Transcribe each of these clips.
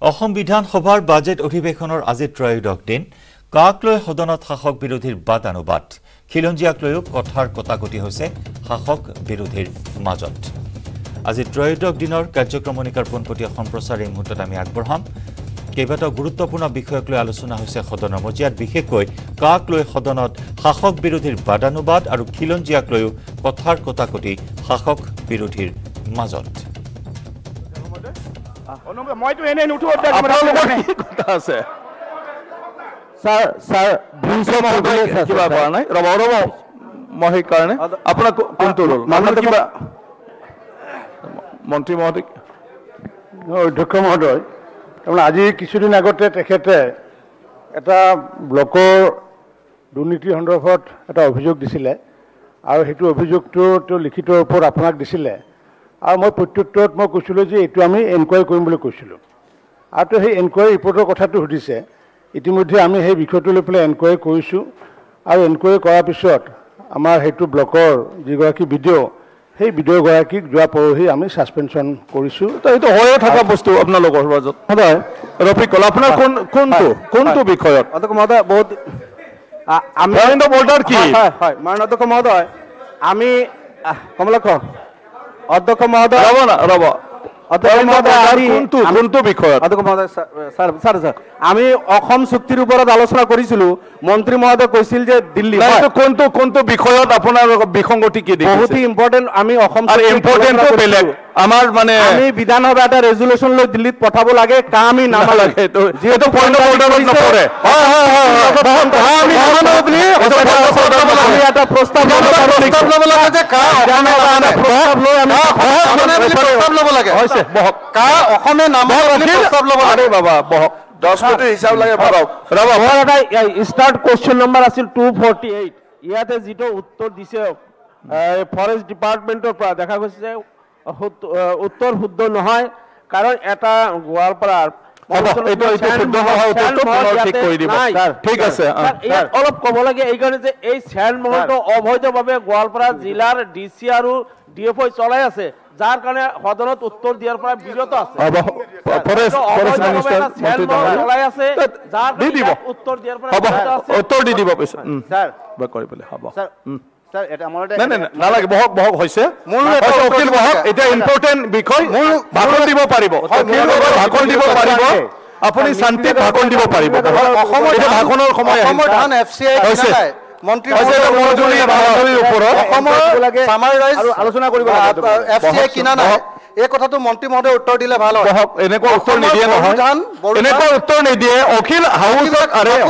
অসম বিধানসভাৰ বাজেট অধিৱেশনৰ আজি ত্ৰয়োদশ দিন কাক লৈ সদনত শাসক বিৰোধীৰ বাদানুবাদ খিলঞ্জীয়াক লৈও কথাৰ কটাকটি হৈছে শাসক বিৰোধীৰ মাজত আজি ত্ৰয়োদশ দিনৰ কাৰ্যক্ৰমণিকাৰ পোনপটীয়া সম্প্ৰচাৰ এই মুহূৰ্তত আমি আগবঢ়াম কেইবাটাও গুৰুত্বপূৰ্ণ বিষয়ক লৈ আলোচনা হৈছে সদনৰ মজিয়াত বিশেষকৈ কাক লৈ সদনত শাসক বিৰোধীৰ বাদানুবাদ আৰু খিলঞ্জীয়াক লৈও কথাৰ কটাকটি শাসক বিৰোধীৰ মাজত মই তো এনে নুঠো কথা আছে স্যার স্যার কিবা কৰা নাই ৰব মই সেই কাৰণে আপোনাক কোনটো ৰোল মানে কিবা মন্ত্ৰী মহোদয় অধ্যক্ষ মহোদয় তাৰমানে আজি কিছুদিন আগতে তেখেতে এটা ব্লকৰ দুৰ্নীতি সন্দৰ্ভত এটা অভিযোগ দিছিলে আৰু সেইটো অভিযোগটো তেওঁ লিখিত ৰূপত আপোনাক দিছিলে আৰু মই প্ৰত্যুত্তৰত মই কৈছিলোঁ যে এইটো আমি এনকুৱাৰী কৰিম বুলি কৈছিলোঁ আৰু তেওঁ সেই এনকুৱাৰী ৰিপৰ্টৰ কথাটো সুধিছে ইতিমধ্যে আমি সেই বিষয়টো লৈ পেলাই এনকুৱাৰী কৰিছোঁ আৰু এনকুৱাৰী কৰাৰ পিছত আমাৰ সেইটো ব্লকৰ যিগৰাকী বিডিঅ' সেই বিডিঅ'গৰাকীক যোৱা পৰহি আমি ছাছপেনশ্যন কৰিছোঁ এইটো হৈয়ে থকা বস্তু আপোনালোকৰ মাজত সদায় ৰফিকুল আপোনাৰ কোনটো বিষয়ত অধ্যক্ষ মহোদয় বহুত আমি কি হয় মাননীয় অধ্যক্ষ মহোদয় আমি কমলাক্ষ অধ্যক্ষ মহোদয় ৰব কোনটো বিষয়ত অধ্যক্ষ মহোদয় স্যার আমি অসম চুক্তিৰ ওপৰত আলোচনা কৰিছিলোঁ মন্ত্ৰী মহোদয় কৈছিল যে দিল্লী কোনটো বিষয়ত আপোনাৰ বিসংগতি কি বহুত ইম্পৰ্টেণ্ট আমি অসম ইম্পৰ্টেণ্টটো বেলেগ আমাৰ মানে আমি বিধানসভা এটা ৰেজুলেশ্যন লৈ দিল্লীত পঠাব লাগে কা আমি নামালাগে যিহেতু পইণ্ট অফ অৰ্ডাৰত নপৰে আমি এটা প্ৰস্তাৱ ল'ব লাগে যে কা প্ৰস্তাৱ লৈ আমি প্ৰস্তাৱ ল'ব লাগে হৈছে বহক কা অসমে নামৰ প্ৰস্তাৱ ল'ব লাগে বাবা বহক 10 কোটি হিচাপ লাগে ভাৰক ৰব মোৰ এটা ষ্টাৰ্ট কোৱেশ্চন নম্বৰ আছিল 248 ইয়াতে যিটো উত্তৰ দিছে ফৰেষ্ট ডিপাৰ্টমেণ্টৰ পৰা দেখা গৈছে যে উত্তৰ শুদ্ধ নহয় কাৰণ এটা গোৱালপাৰাৰ অলপ ক'ব লাগে এইকাৰণে যে এই চেণ্ড মহলটো অবৈধভাৱে গোৱালপাৰা জিলাৰ ডিচি আৰু ডিএফঅ চলাই আছে যাৰ কাৰণে সদনত উত্তৰ দিয়াৰ পৰা বিৰত আছে উত্তৰ দি দিব পিছত স্যার এটা আমার নালাগে বহক হৈছে উকিল বহক এটা ইম্পৰ্টেণ্ট বিষয় ভাষণ দিব পাৰিব ভাষণ দিব পাৰিব আপুনি শান্তিত ভাষণ দিব পাৰিব অসমৰ ভাষণৰ সময় অসমৰ ধান এফচিআই হৈছে মন্ত্ৰী মহোদয়ৰ ওপৰত আলোচনা কৰিব এফচিআই কিনা নাই এই কথাটো মন্ত্ৰী মহোদয় উত্তৰ দিলে ভাল হয় এনেকুৱা উত্তৰ নিদিয়ে নহয় এনেকুৱা উত্তৰ নিদিয়ে অখিল হাউচত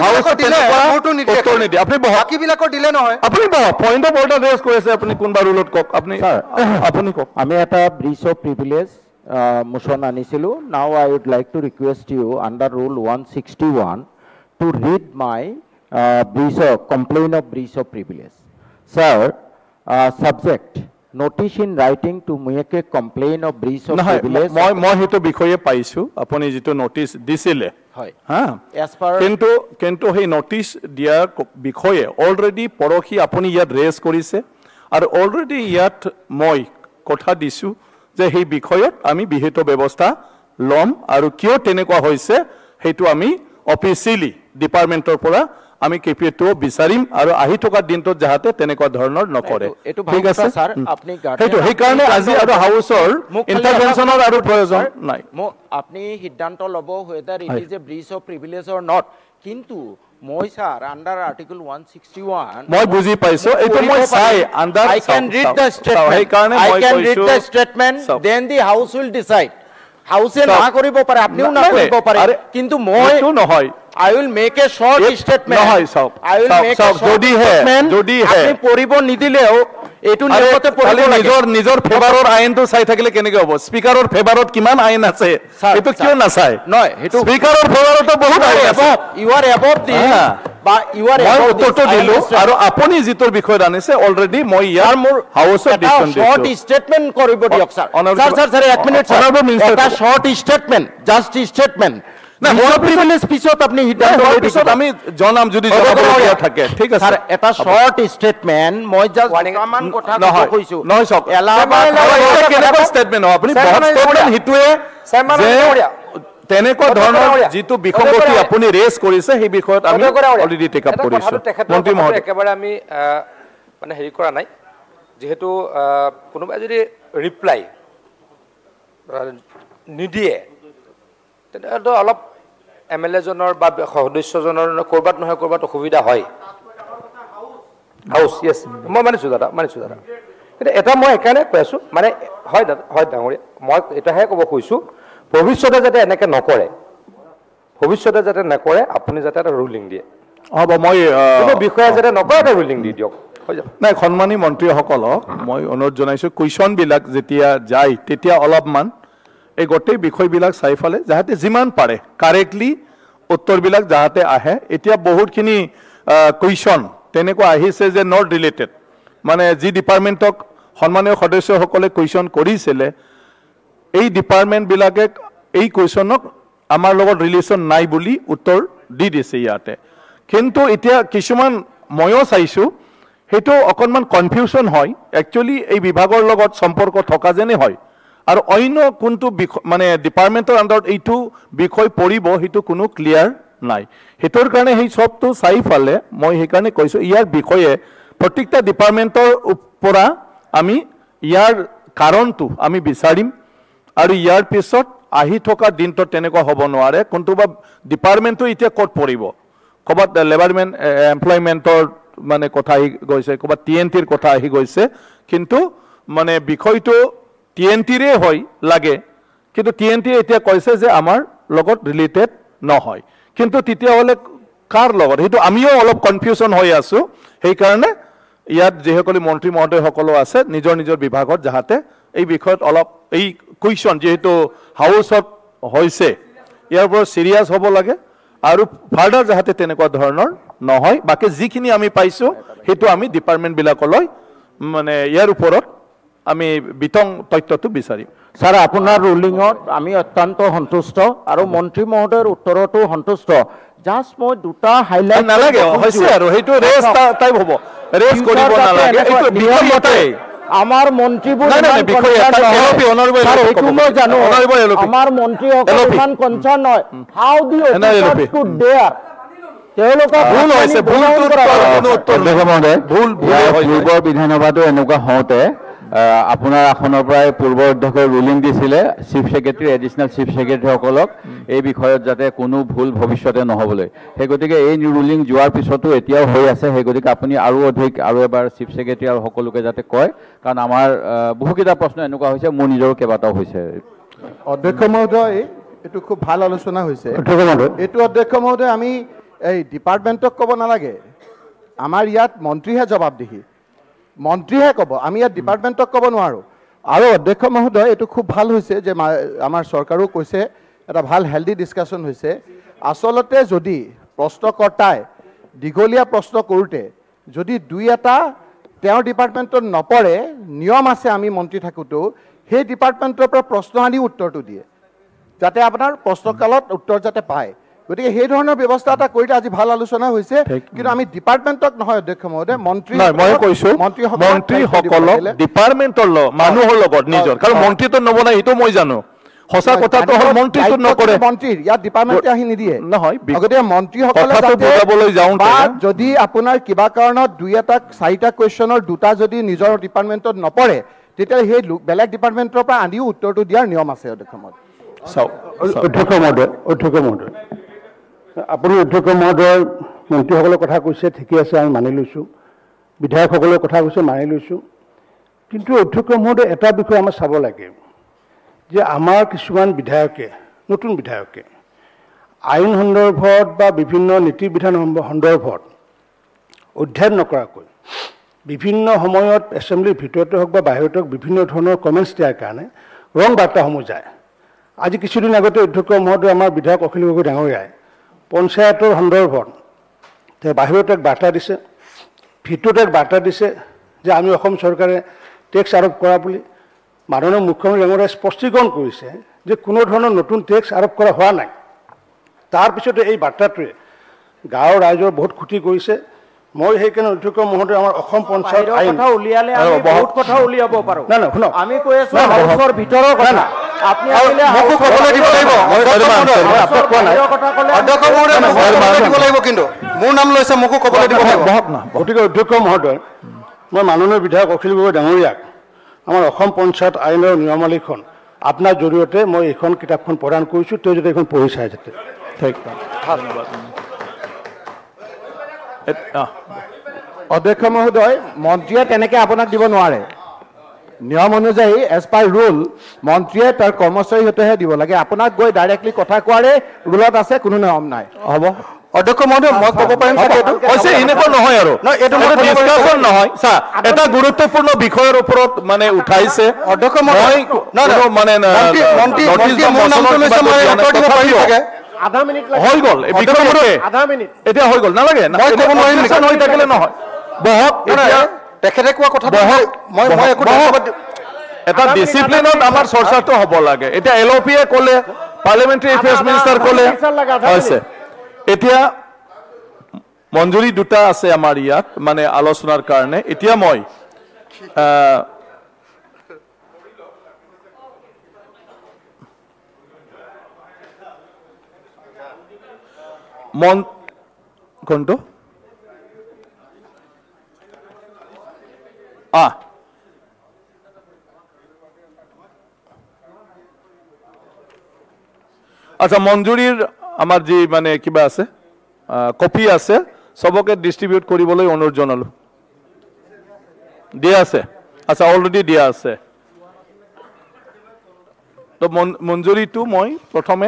উত্তৰ নিদিয়ে আপুনি বাকীবিলাকৰ দিলে নহয় আপুনি পইণ্ট অফ অৰ্ডাৰ ৰেজ কৰিছে আপুনি কোনবা ৰুলত কওক আপুনি কওক আমি এটা ব্ৰিজ অফ প্ৰিভিলেজ মোচন আনিছিলোঁ now I would like to request you under rule 161 to read my complaint of breach of privilege. Sir, subject, notice in writing to make a complaint of breach of privilege. মই হেতু বিষয়ে পাইছো আপুনি যেটো notice দিছিলে হয় হা as per কিন্তু সেই নোটিস দিয়া বিষয়ে অলৰেডি পৰখি আপুনি ইয়াত ৰেজ কৰিছে আৰু অলৰেডি ইয়াত মই কথা দিছো যে সেই বিষয়ত আমি বিহিত ব্যৱস্থা লম আৰু কিয় তেনেকুৱা হৈছে হেতু আমি অফিচিয়ালি ডিপাৰ্টমেন্টৰ পৰা আমি কেপিটো বিচাৰিম আৰু আহি থকা দিনটো যাহাতে তেনেকুৱা ধৰণৰ নকৰে ঠিক আছে স্যাৰ আপুনি হেতু সেই কাৰণে আজি আৰু হাউসৰ ইন্টাৰভেনশনৰ আৰু প্ৰয়োজন নাই আপুনি সিদ্ধান্ত ল'ব whether it is a breach of privilege or not কিন্তু মই স্যাৰ আন্ডাৰ আৰ্টিকল 161 মই বুজি পাইছো এইটো মই চাই under I can read the statement সেই কাৰণে মই কৈছো then the house will decide হাউসে না কৰিব পাৰে আপনিও না কৰিব পাৰে কিন্তু মই নহয় I will make a short statement. নহয় সব I will make a short statement. যদি হে আপনি পঢ়িব নিদিলেও এটু নিয়মতে পঢ়িব লাগে নিজৰ ফেভাৰৰ আইনটো চাই থাকিলে কেনেকৈ হ'ব স্পিকাৰৰ ফেভাৰত কিমান আইন আছে এটো কিয় না চাই নহয় হেতু স্পিকাৰৰ ফেভাৰতো বহুত আইন আছে you are above this বা you are above উত্তৰটো দিলো আৰু আপুনি যিটোৰ বিষয় আনিছে অলৰেডি মই ইয়াৰ মোৰ হাউসত ডিসকাশন দিছো শৰ্ট স্টেটমেন্ট কৰিব দিয়ক স্যাৰ স্যাৰ 1 মিনিট এটা শৰ্ট স্টেটমেন্ট জাস্ট স্টেটমেন্ট না মোৰ প্ৰিভিলেজ পিছত আপনি সিদ্ধান্ত লৈ পিছত আমি জনাম যদি থাকে ঠিক আছে স্যার এটা শর্ট স্টেটমেন্ট মই জাস্ট সমান কথা কৈছো নহয় সব এলাহাবাদ কেনেকুৱা স্টেটমেন্ট আপনি বহুত স্টেটমেন্ট হিতুৱে তেনেকুৱা ধৰণৰ যিটো বিসংগতি আপুনি ৰেজ কৰিছে সেই বিষয়ত আমি অলৰেডি টেক আপ কৰিছো মন্ত্ৰী মহোদয় একেবাৰে আমি মানে হেৰি কৰা নাই যেহেতু কোনোবাই যদি ৰিপ্লাই নিদিয়ে তেতিয়াতো অলপ MLA জনৰ বা সদস্যজনৰ কৰবাত নহয় কৰবাত অসুবিধা হয় হাউচ ইয়েছ মই মানিছো দাদা কিন্তু এটা মই একাৰণে কৈ আছো মানে হয় দাদা হয় ডাঙৰীয়া মই এটাহে ক'ব কৈছো ভৱিষ্যতে যাতে এনেকৈ নকৰে আপুনি যাতে এটা ৰুলিং দিয়ে হ'ব মই বিষয়ে যাতে নকৰে এটা ৰুলিং দি দিয়ক নাই সন্মানী মন্ত্ৰীসকলক মই অনুৰোধ জনাইছোঁ কুৱেশ্যনবিলাক যেতিয়া যায় তেতিয়া অলপমান এই গোটেই বিষয়বিলাক চাই ফালে যাতে যিমান পাৰে কাৰেক্টলি উত্তৰবিলাক যাতে আহে এতিয়া বহুতখিনি কুৱেশ্যন তেনেকুৱা আহিছে যে নট ৰিলেটেড মানে যি ডিপাৰ্টমেণ্টক সন্মানীয় সদস্যসকলে কুৱেশ্যন কৰিছিলে এই ডিপাৰ্টমেণ্টবিলাকে এই কুৱেশ্যনক আমাৰ লগত ৰিলেশ্যন নাই বুলি উত্তৰ দি দিছে ইয়াতে কিন্তু এতিয়া কিছুমান ময়ো চাইছোঁ সেইটো অকণমান কনফিউশ্যন হয় একচুৱেলি এই বিভাগৰ লগত সম্পৰ্ক থকা যেনে হয় আৰু অন্য কোনটো মানে ডিপাৰ্টমেণ্টৰ আণ্ডাৰত এইটো বিষয় পৰিব সেইটো কোনো ক্লিয়াৰ নাই সেইটোৰ কাৰণে সেই চবটো চাই ফালে মই সেইকাৰণে কৈছোঁ ইয়াৰ বিষয়ে প্ৰত্যেকটা ডিপাৰ্টমেণ্টৰ পৰা আমি ইয়াৰ কাৰণটো আমি বিচাৰিম আৰু ইয়াৰ পিছত আহি থকা দিনটোত তেনেকুৱা হ'ব নোৱাৰে কোনটোবা ডিপাৰ্টমেণ্টটো এতিয়া ক'ত পৰিব ক'ৰবাত লেবাৰমেণ্ট এমপ্লয়মেণ্টৰ মানে কথা আহি গৈছে ক'ৰবাত TNTৰ কথা আহি গৈছে কিন্তু মানে বিষয়টো TNTৰে হয় লাগে কিন্তু TNT এতিয়া কৈছে যে আমাৰ লগত ৰিলেটেড নহয় কিন্তু তেতিয়াহ'লে কাৰ লগত সেইটো আমিও অলপ কনফিউশ্যন হৈ আছোঁ সেইকাৰণে ইয়াত যিসকলে মন্ত্ৰী মহোদয়সকলো আছে নিজৰ নিজৰ বিভাগত যাতে এই বিষয়ত অলপ এই কুৱেশ্যন যিহেতু হাউচত হৈছে ইয়াৰ পৰা চিৰিয়াছ হ'ব লাগে আৰু ফাৰ্ডাৰ যাতে তেনেকুৱা ধৰণৰ নহয় বাকি যিখিনি আমি পাইছোঁ সেইটো আমি ডিপাৰ্টমেণ্টবিলাকলৈ মানে ইয়াৰ ওপৰত আমি বিতং তথ্যটো বিচাৰিম স্যাৰ আপোনাৰ ৰুলিঙত আমি অত্যন্ত সন্তুষ্ট আৰু মন্ত্ৰী মহোদয়ৰ উত্তৰতো সন্তুষ্ট জাষ্ট মই দুটা হাইলাইট নালাগে হৈছে আৰু সেইটো ৰেছ টাইপ হ'ব ৰেছ কৰিব নালাগে এইটো বিষয়মতে আমাৰ মন্ত্ৰীবোৰ আমাৰ মন্ত্ৰীসকল ইমান কনচাৰ্ণ হয় হাউ দি টু ডেয়াৰ তেওঁলোকক ভুল হৈছে পূৰ্বৰ বিধানসভাটো এনেকুৱা হওঁতে আপোনাৰ আসনৰ পৰাই পূৰ্ব অধ্যক্ষই ৰুলিং দিছিলে চিফ ছেক্ৰেটাৰী এডিশ্যনেল চিফ ছেক্ৰেটাৰীসকলক এই বিষয়ত যাতে কোনো ভুল ভৱিষ্যতে নহ'বলৈ সেই গতিকে এই ৰুলিং যোৱাৰ পিছতো এতিয়াও হৈ আছে সেই গতিকে আপুনি আৰু অধিক আৰু এবাৰ চিফ ছেক্ৰেটাৰী আৰু সকলোকে যাতে কয় কাৰণ আমাৰ বহুকেইটা প্ৰশ্ন এনেকুৱা হৈছে মোৰ নিজৰো কেইবাটাও হৈছে অধ্যক্ষ মহোদয় এইটো খুব ভাল আলোচনা হৈছে এইটো অধ্যক্ষ মহোদয় আমি এই ডিপাৰ্টমেণ্টক ক'ব নালাগে আমাৰ ইয়াত মন্ত্ৰীহে জবাবদিহি মন্ত্ৰীহে ক'ব আমি ইয়াত ডিপাৰ্টমেণ্টক ক'ব নোৱাৰোঁ আৰু অধ্যক্ষ মহোদয় এইটো খুব ভাল হৈছে যে আমাৰ চৰকাৰো কৈছে এটা ভাল হেল্ডি ডিছকাশ্যন হৈছে আচলতে যদি প্ৰশ্নকৰ্তাই দীঘলীয়া প্ৰশ্ন কৰোঁতে যদি দুই এটা তেওঁৰ ডিপাৰ্টমেণ্টত নপৰে নিয়ম আছে আমি মন্ত্ৰী থাকোঁতেও সেই ডিপাৰ্টমেণ্টৰ পৰা প্ৰশ্ন আনি উত্তৰটো দিয়ে যাতে আপোনাৰ প্ৰশ্নকালত উত্তৰ যাতে পায় গতিকে সেই ধৰণৰ ব্যৱস্থা এটা কৰিলে আজি ভাল আলোচনা হৈছে কিন্তু আমি ডিপাৰ্টমেণ্টক নহয় অধ্যক্ষ মহোদয় মন্ত্ৰী মই কৈছোঁ মন্ত্ৰীসকলক ডিপাৰ্টমেণ্টৰ মানুহৰ লগত নিজৰ কাৰণ মন্ত্ৰীটো নবনাই সেইটো মই জানো সঁচা কথাটো হ'ল মন্ত্ৰীটো নকৰে মন্ত্ৰীৰ ইয়াত ডিপাৰ্টমেণ্টে আহি নিদিয়ে নহয় গতিকে মন্ত্ৰীসকলে যদি আপোনাৰ কিবা কাৰণত দুই এটা চাৰিটা কুৱেশ্যনৰ দুটা যদি নিজৰ ডিপাৰ্টমেণ্টত নপৰে তেতিয়া সেই বেলেগ ডিপাৰ্টমেণ্টৰ পৰা আনিও উত্তৰটো দিয়াৰ নিয়ম আছে অধ্যক্ষ মহোদয় চাওক অধ্যক্ষ মহোদয় আপুনি অধ্যক্ষ মহোদয় মন্ত্ৰীসকলৰ কথা কৈছে ঠিকে আছে আমি মানি লৈছোঁ বিধায়কসকলৰ কথা কৈছে মানি লৈছোঁ কিন্তু অধ্যক্ষ মহোদয় এটা বিষয় আমাৰ চাব লাগে যে আমাৰ কিছুমান বিধায়কে নতুন বিধায়কে আইন সন্দৰ্ভত বা বিভিন্ন নীতি বিধান সন্দৰ্ভত অধ্যয়ন নকৰাকৈ বিভিন্ন সময়ত এছেম্বলিৰ ভিতৰতে হওক বা বাহিৰতে হওক বিভিন্ন ধৰণৰ কমেণ্টছ দিয়াৰ কাৰণে ৰং বাৰ্তাসমূহ যায় আজি কিছুদিন আগতে অধ্যক্ষ মহোদয় আমাৰ বিধায়ক অখিল গগৈ ডাঙৰীয়াই পঞ্চায়তৰ সন্দৰ্ভত তেওঁ বাহিৰত এক বাৰ্তা দিছে ভিতৰত এক বাৰ্তা দিছে যে আমি অসম চৰকাৰে টেক্স আৰোপ কৰা বুলি মাননীয় মুখ্যমন্ত্ৰী ডাঙৰীয়াই স্পষ্টীকৰণ কৰিছে যে কোনো ধৰণৰ নতুন টেক্স আৰোপ কৰা হোৱা নাই তাৰপিছতে এই বাৰ্তাটোৱে গাঁৱৰ ৰাইজৰ বহুত ক্ষতি কৰিছে মই সেইকাৰণে অধ্যক্ষ মহোদয় আমাৰ অসম পঞ্চায়ত আইন উলিয়ালে বহুত কথা উলিয়াব পাৰোঁ আমি কৈ আছোঁ হাউচৰ ভিতৰৰ কথা আপনি আহিলে মোকো ক'বলৈ দিব লাগিব অধ্যক্ষ মহোদয় মোক ক'বলৈ দিব লাগিব কিন্তু মোৰ নাম লৈছে মোকো ক'বলৈ দিব লাগিব গতিকে অধ্যক্ষ মহোদয় মই মাননীয় বিধায়ক অখিল গগৈ ডাঙৰীয়াক আমাৰ অসম পঞ্চায়ত আইনৰ নিয়মাৱলীখন আপোনাৰ জৰিয়তে মই এইখন কিতাপখন প্ৰদান কৰিছোঁ তেওঁ যদি এইখন পঢ়ি চাই যাতে ধন্যবাদ অধ্যক্ষ মহোদয় মন্ত্ৰীয়ে তেনেকৈ আপোনাক দিব নোৱাৰে নিয়ম অনুযায়ী এজ পাৰ ৰুল মন্ত্ৰীয়ে তাৰ কৰ্মচাৰীৰ সৈতেহে দিব লাগে আপোনাক গৈ ডাইৰেক্টলি কথা কোৱাৰে ৰুলত আছে কোনো নিয়ম নাই হ'ব অধ্যক্ষ মহোদয় মই ক'ব পাৰিম হৈছে এনেকুৱা নহয় আৰু ডিছকাশ্যন নহয় চা এটা গুৰুত্বপূৰ্ণ বিষয়ৰ ওপৰত মানে উঠাইছে অধ্যক্ষ মহোদয় মানে আধা মিনিট হৈ গ'ল এই বিষয়টোৱে আধা মিনিট এতিয়া হৈ গ'ল নালাগে মই ক'ব নোৱাৰিম ডিছকাশ্যন হৈ থাকিলে নহয় বহক এতিয়া তেখেতে কোৱা কথা মই একো এটা ডিচিপ্লিনত আমাৰ চৰ্চাটো হ'ব লাগে এতিয়া LOPয়ে ক'লে পাৰ্লিয়ামেণ্টাৰী এফেয়াৰ্ছ মিনিষ্টাৰ ক'লে হৈছে এতিয়া মঞ্জুৰী দুটা আছে আমাৰ ইয়াত মানে আলোচনাৰ কাৰণে এতিয়া মই কোনটো আচ্ছা মঞ্জুৰীৰ আমাৰ যি মানে কিবা আছে কপি আছে সবকে ডিস্ট্রিবিউট কৰিবলৈ অনুৰোধ জনালো দিয়া আছে আচ্ছা অলৰেডি দিয়া আছে তো মঞ্জুৰীটো মই প্ৰথমে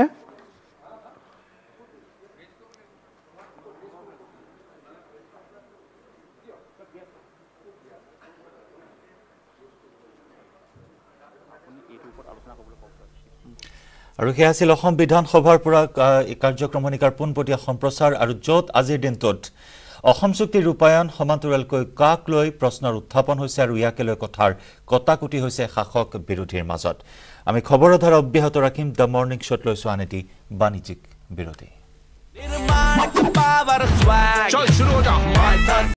আৰু সেয়া আছিল অসম বিধানসভাৰ পৰা কাৰ্যক্ৰমণিকাৰ পোনপটীয়া সম্প্ৰচাৰ আৰু য'ত আজিৰ দিনটোত অসম চুক্তিৰ ৰূপায়ণ সমান্তৰালকৈ কাক লৈ প্ৰশ্নৰ উত্থাপন হৈছে আৰু ইয়াকে লৈ কথাৰ কটাকটি হৈছে শাসক বিৰোধীৰ মাজত আমি খবৰৰ ধাৰা অব্যাহত ৰাখিম দ্য মৰ্নিং শ্ব'ত লৈছো আন এটি বাণিজ্যিক বিৰতি